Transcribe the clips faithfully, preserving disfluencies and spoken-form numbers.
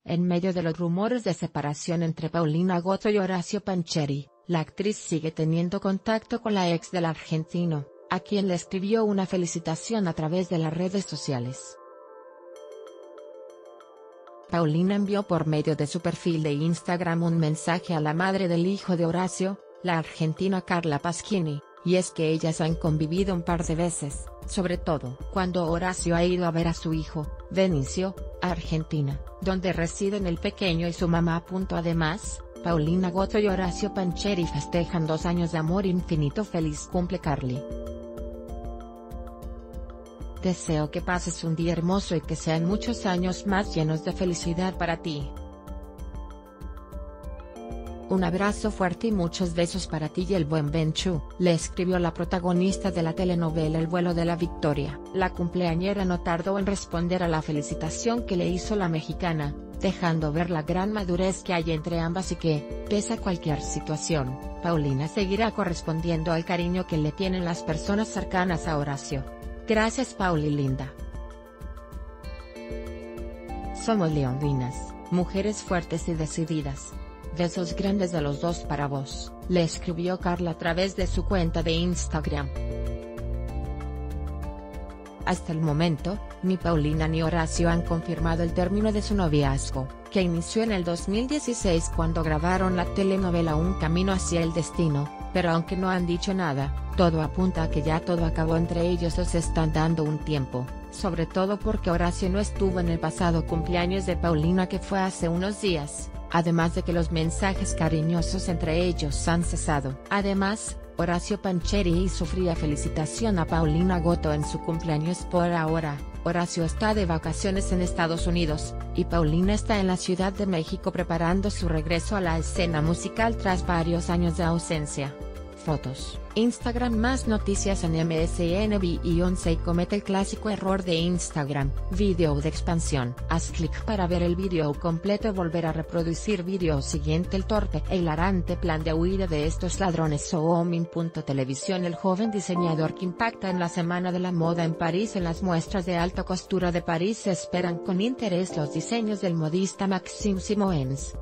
En medio de los rumores de separación entre Paulina Goto y Horacio Pancheri, la actriz sigue teniendo contacto con la ex del argentino, a quien le escribió una felicitación a través de las redes sociales. Paulina envió por medio de su perfil de Instagram un mensaje a la madre del hijo de Horacio, la argentina Carla Pasquini, y es que ellas han convivido un par de veces, sobre todo cuando Horacio ha ido a ver a su hijo, Benicio, a Argentina, donde residen el pequeño y su mamá. Además, Paulina Goto y Horacio Pancheri festejan dos años de amor infinito. Feliz cumple, Carly. Deseo que pases un día hermoso y que sean muchos años más llenos de felicidad para ti. Un abrazo fuerte y muchos besos para ti y el buen Benchu, le escribió la protagonista de la telenovela El vuelo de la victoria. La cumpleañera no tardó en responder a la felicitación que le hizo la mexicana, dejando ver la gran madurez que hay entre ambas y que, pese a cualquier situación, Paulina seguirá correspondiendo al cariño que le tienen las personas cercanas a Horacio. Gracias, Pauli linda. Somos leondinas, mujeres fuertes y decididas. Besos grandes de los dos para vos, le escribió Carla a través de su cuenta de Instagram. Hasta el momento, ni Paulina ni Horacio han confirmado el término de su noviazgo, que inició en el dos mil dieciséis cuando grabaron la telenovela Un camino hacia el destino, pero aunque no han dicho nada, todo apunta a que ya todo acabó entre ellos o se están dando un tiempo, sobre todo porque Horacio no estuvo en el pasado cumpleaños de Paulina, que fue hace unos días. Además de que los mensajes cariñosos entre ellos han cesado. Además, Horacio Pancheri hizo fría felicitación a Paulina Goto en su cumpleaños. Por ahora, Horacio está de vacaciones en Estados Unidos, y Paulina está en la Ciudad de México preparando su regreso a la escena musical tras varios años de ausencia. Fotos, Instagram. Más noticias en M S N Beyoncé comete el clásico error de Instagram. Video de expansión. Haz clic para ver el video completo y volver a reproducir video siguiente. El torpe e hilarante plan de huida de estos ladrones. Soomin. Televisión. El joven diseñador que impacta en la Semana de la Moda en París. En las muestras de alta costura de París se esperan con interés los diseños del modista Maxime Simoens.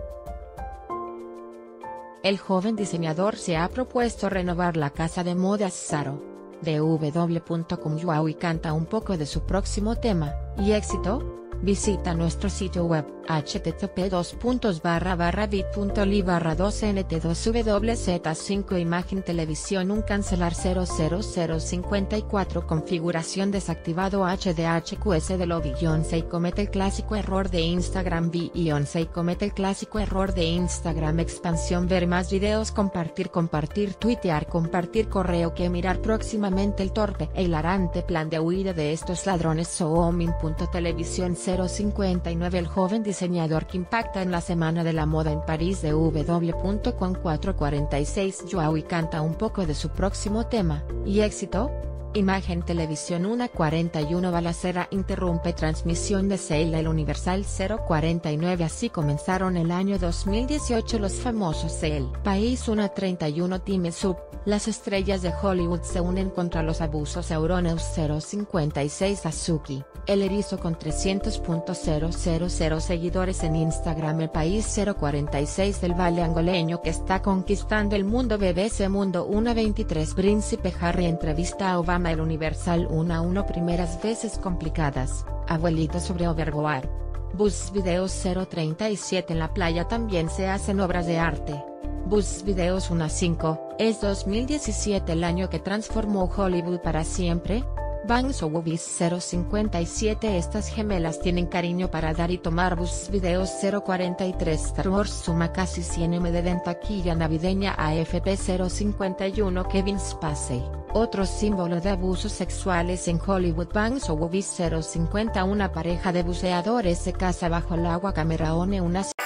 El joven diseñador se ha propuesto renovar la casa de modas Zaro. D W punto com. Joao y canta un poco de su próximo tema, ¿y éxito? Visita nuestro sitio web, h t t p dos puntos barra barra bit punto l y barra dos n t dos w z cinco. Imagen televisión. Un cancelar cero cero cero cincuenta y cuatro. Configuración desactivado. H D H Q S de lo. Beyoncé comete el clásico error de Instagram. Beyoncé comete el clásico error de Instagram. Expansión. Ver más videos. Compartir compartir tuitear compartir correo que mirar próximamente. El torpe e hilarante plan de huida de estos ladrones. Soomin. Televisión. cero cincuenta y nueve. El joven diseñador que impacta en la Semana de la Moda en París. D W punto com. cuatro cuarenta y seis. Joao y canta un poco de su próximo tema, ¿y éxito? Imagen televisión. Una cuarenta y uno. Balacera interrumpe transmisión de Seila. El Universal. Cero cuarenta y nueve. Así comenzaron el año dos mil dieciocho los famosos El País. Una treinta y uno. Time Sub. Las estrellas de Hollywood se unen contra los abusos. Euronews. Cero cincuenta y seis. Azuki, el erizo con trescientos mil seguidores en Instagram. El País. Cero cuarenta y seis. El vale angoleño que está conquistando el mundo. B B C Mundo. Una veintitrés. Príncipe Harry entrevista a Obama. El Universal. Una uno. Primeras veces complicadas, abuelito sobre Overboard. Buzz Videos. Cero treinta y siete. En la playa también se hacen obras de arte. Buzz Videos. Una cinco. ¿Es dos mil diecisiete el año que transformó Hollywood para siempre? Bangs o Wubis. Cero cincuenta y siete. Estas gemelas tienen cariño para dar y tomar. Buzz Videos. Cero cuarenta y tres. Star Wars suma casi cien millones de en taquilla navideña. A F P. Cero cincuenta y uno. Kevin Spacey, otro símbolo de abusos sexuales en Hollywood. Bangs o Wubis. Cero cincuenta. Una pareja de buceadores se casa bajo el agua. Camerone. Una